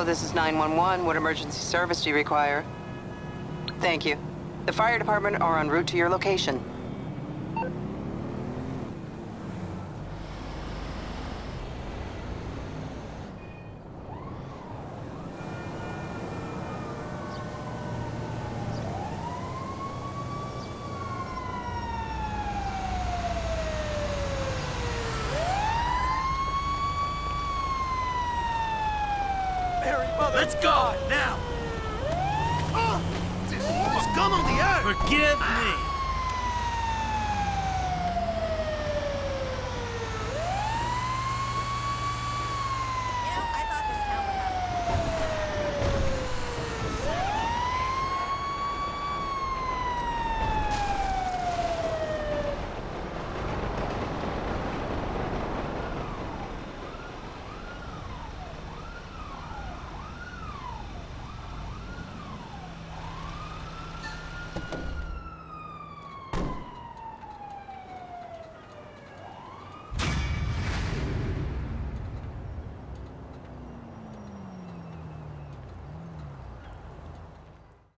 Hello, this is 911. What emergency service do you require? Thank you. The fire department are en route to your location. Let's go, now! Scum on the earth! Forgive me!